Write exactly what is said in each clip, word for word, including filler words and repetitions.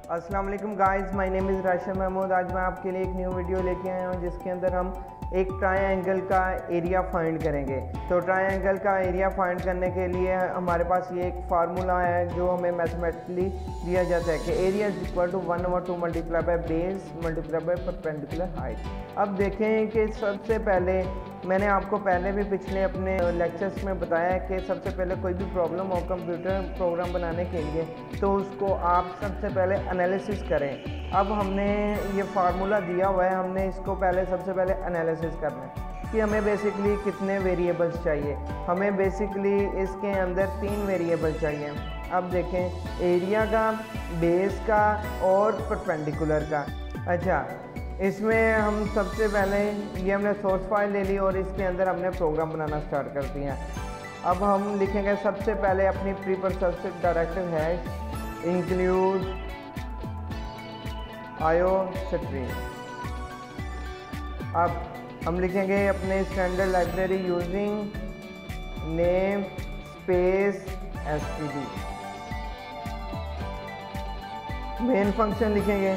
अस्सलाम वालेकुम guys, my name is Rashid Mahmood. आज मैं आपके लिए एक न्यू वीडियो लेके आया हूँ जिसके अंदर हम एक ट्रायंगल का एरिया फाइंड करेंगे। तो ट्रायंगल का एरिया फाइंड करने के लिए हमारे पास ये एक फार्मूला है जो हमें मैथमेटिकली दिया जाता है कि area is equal to one over two multiply by base multiply by perpendicular height. अब देखें कि सबसे पहले मैंने आपको पहले भी पिछले अपने लेक्चर्स में बताया है कि सबसे पहले कोई भी प्रॉब्लम हो कंप्यूटर प्रोग्राम बनाने के लिए तो उसको आप सबसे पहले एनालिसिस करें। अब हमने ये फार्मूला दिया हुआ है, हमने इसको पहले सबसे पहले एनालिसिस करना है कि हमें बेसिकली कितने वेरिएबल्स चाहिए। हमें बेसिकली इसके अंदर तीन वेरिएबल चाहिए। अब देखें, एरिया का, बेस का और परपेंडिकुलर का। अच्छा, इसमें हम सबसे पहले ये हमने सोर्स फाइल ले ली और इसके अंदर हमने प्रोग्राम बनाना स्टार्ट कर दिया। अब हम लिखेंगे सबसे पहले अपनी pre processed directive hash include iostream. अब हम लिखेंगे अपने standard library using namespace STD. Main function लिखेंगे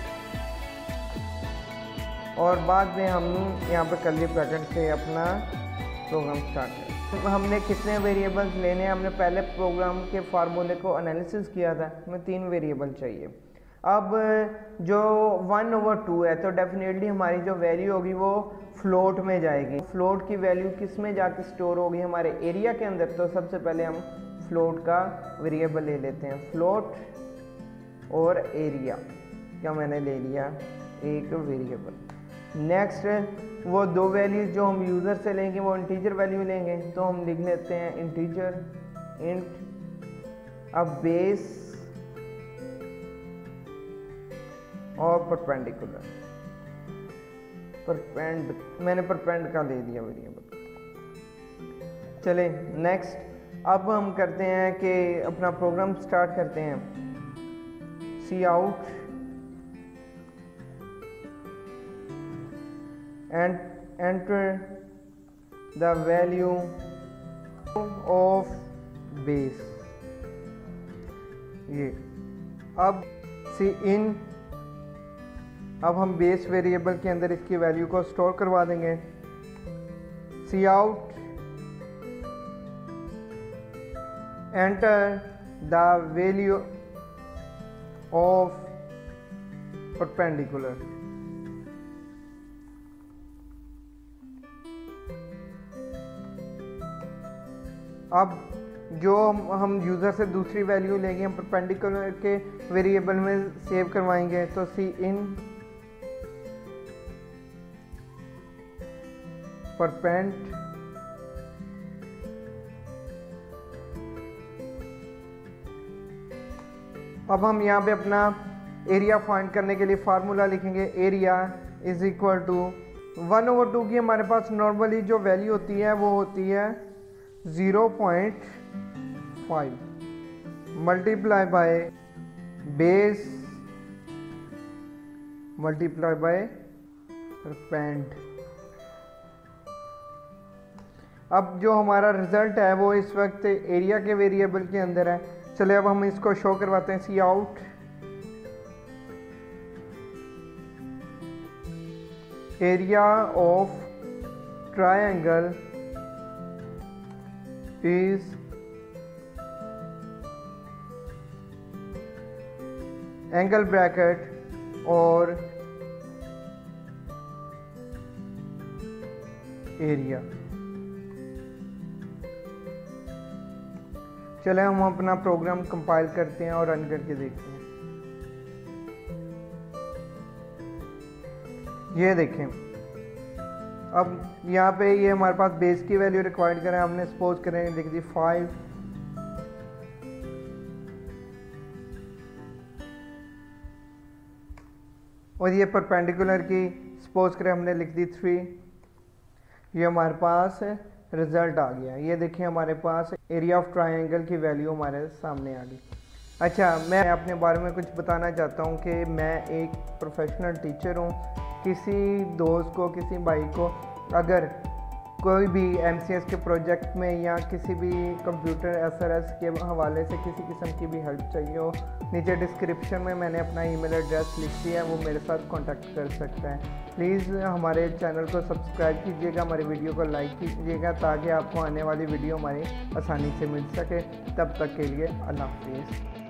और बाद में हम यहाँ पर कर्ली ब्रैकेट से अपना प्रोग्राम स्टार्ट करें। हमने कितने वेरिएबल्स लेने हैं, हमने पहले प्रोग्राम के फार्मूले को एनालिसिस किया था, हमें तीन वेरिएबल चाहिए। अब जो वन ओवर टू है तो डेफिनेटली हमारी जो वैल्यू होगी वो फ्लोट में जाएगी। फ्लोट की वैल्यू किस में जाके स्टोर होगी, हमारे एरिया के अंदर। तो सबसे पहले हम फ्लोट का वेरिएबल ले लेते हैं। फ्लोट और एरिया क्या मैंने ले लिया एक वेरिएबल। नेक्स्ट वो दो वैल्यूज जो हम यूज़र से लेंगे वो इंटीजर वैल्यू लेंगे, तो हम लिख लेते हैं इंटीजर इंट। अब बेस और परपेंडिकुलर। परपेंड मैंने परपेंड का ले दिया वेरिएबल। चले नेक्स्ट, अब हम करते हैं कि अपना प्रोग्राम स्टार्ट करते हैं। Cout and enter the value of base। ये अब सी इन, अब हम बेस वेरिएबल के अंदर इसकी वैल्यू को स्टोर करवा देंगे। Cout enter the value of perpendicular. अब जो हम यूज़र से दूसरी वैल्यू लेंगे हम परपेंडिकुलर के वेरिएबल में सेव करवाएंगे। तो सी इन परपेंड अब हम यहाँ पे अपना एरिया फाइंड करने के लिए फार्मूला लिखेंगे। Area is equal to one over two की हमारे पास नॉर्मली जो वैल्यू होती है वो होती है zero point five multiply by base multiply by perpend. अब जो हमारा रिजल्ट है वो इस वक्त एरिया के वेरिएबल के अंदर है। चले अब हम इसको शो करवाते हैं। Cout area of triangle is angle bracket और एरिया। चले हम अपना प्रोग्राम कंपाइल करते हैं और रन करके देखते हैं। ये देखें, अब यहाँ पे ये हमारे पास बेस की वैल्यू रिक्वायर्ड करें, हमने सपोज करें लिख दी फाइव। और ये परपेंडिकुलर की सपोज करें हमने लिख दी थ्री। ये हमारे पास रिजल्ट आ गया। ये देखिए हमारे पास एरिया ऑफ ट्रायंगल की वैल्यू हमारे सामने आ गई। अच्छा, मैं अपने बारे में कुछ बताना चाहता हूँ कि मैं एक प्रोफेशनल टीचर हूँ। किसी दोस्त को, किसी भाई को अगर कोई भी एम सी एस के प्रोजेक्ट में या किसी भी कंप्यूटर एस आर एस के हवाले से किसी किस्म की भी हेल्प चाहिए हो, नीचे डिस्क्रिप्शन में मैंने अपना ईमेल एड्रेस लिख दिया है, वो मेरे साथ कांटेक्ट कर सकते हैं। प्लीज़ हमारे चैनल को सब्सक्राइब कीजिएगा, हमारी वीडियो को लाइक कीजिएगा ताकि आपको आने वाली वीडियो हमारी आसानी से मिल सके। तब तक के लिए अल्लाह हाफिज़।